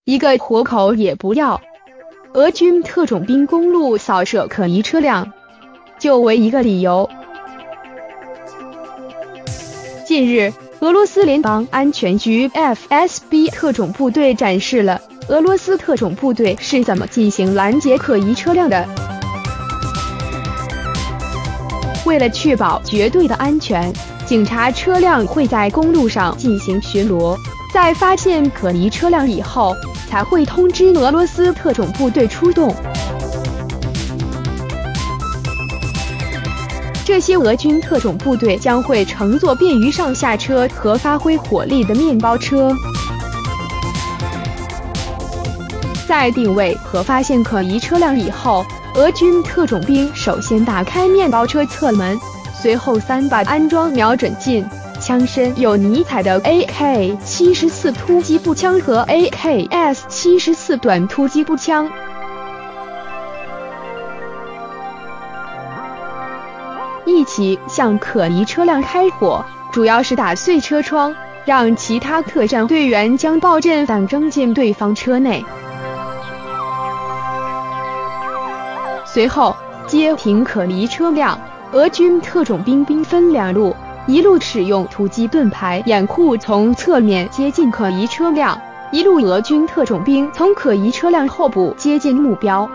一个活口也不要。俄军特种兵公路扫射可疑车辆，就为一个理由。近日，俄罗斯联邦安全局 FSB 特种部队展示了俄罗斯特种部队是怎么进行拦截可疑车辆的。为了确保绝对的安全，警察车辆会在公路上进行巡逻，在发现可疑车辆以后，才会通知俄罗斯特种部队出动。这些俄军特种部队将会乘坐便于上下车和发挥火力的面包车。在定位和发现可疑车辆以后，俄军特种兵首先打开面包车侧门，随后3把安装瞄准镜、枪身有尼彩的 AK-74 突击步枪和 AKS-74 短突击步枪。一起向可疑车辆开火，主要是打碎车窗，让其他特战队员将爆震弹扔进对方车内。随后截停可疑车辆，俄军特种兵兵分2路，一路使用突击盾牌掩护从侧面接近可疑车辆，一路俄军特种兵从可疑车辆后部接近目标。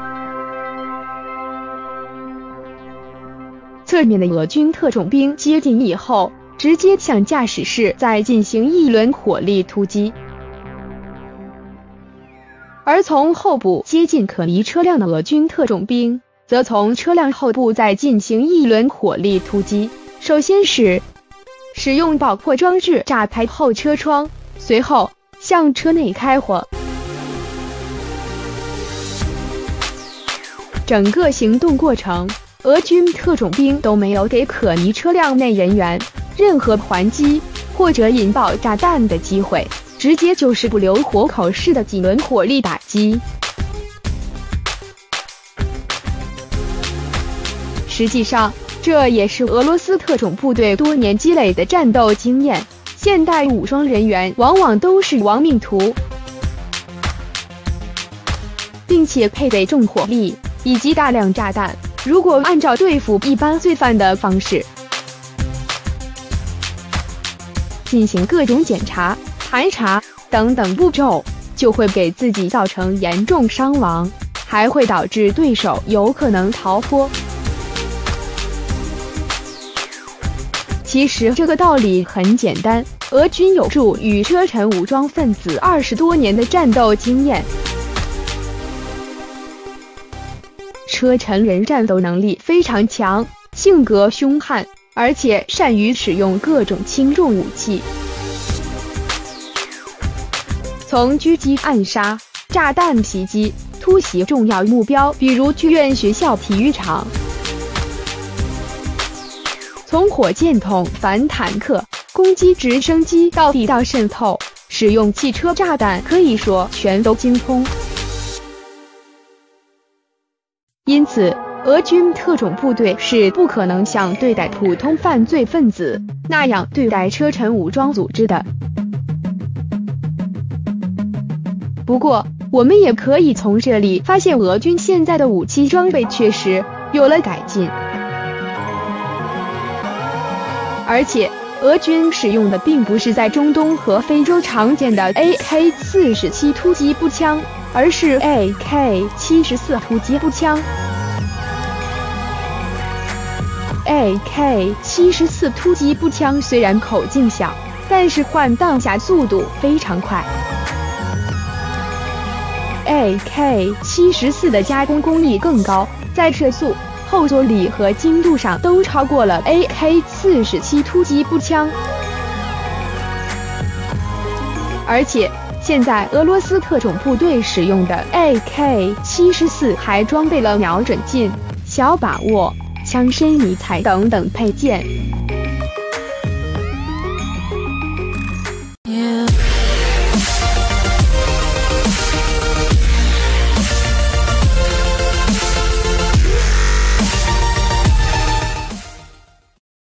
侧面的俄军特种兵接近以后，直接向驾驶室再进行一轮火力突击。而从后部接近可疑车辆的俄军特种兵，则从车辆后部再进行一轮火力突击。首先是使用爆破装置炸开后车窗，随后向车内开火。整个行动过程，俄军特种兵都没有给可疑车辆内人员任何还击或者引爆炸弹的机会，直接就是不留活口式的几轮火力打击。实际上，这也是俄罗斯特种部队多年积累的战斗经验。现代武装人员往往都是亡命徒，并且配备重火力以及大量炸弹。如果按照对付一般罪犯的方式进行各种检查、盘查等等步骤，就会给自己造成严重伤亡，还会导致对手有可能逃脱。其实这个道理很简单，俄军有助于车臣武装分子20多年的战斗经验。车臣人战斗能力非常强，性格凶悍，而且善于使用各种轻重武器，从狙击、暗杀、炸弹袭击、突袭重要目标，比如剧院、学校、体育场，从火箭筒、反坦克、攻击直升机到地道渗透，使用汽车炸弹，可以说全都精通。因此，俄军特种部队是不可能像对待普通犯罪分子那样对待车臣武装组织的。不过，我们也可以从这里发现，俄军现在的武器装备确实有了改进，而且俄军使用的并不是在中东和非洲常见的 AK-47 突击步枪，而是 AK-74 突击步枪。AK-74 突击步枪虽然口径小，但是换弹下速度非常快。AK-74 的加工工艺更高，在射速、后坐力和精度上都超过了 AK-47 突击步枪。而且现在俄罗斯特种部队使用的 AK-74 还装备了瞄准镜、小把握、枪身迷彩等等配件。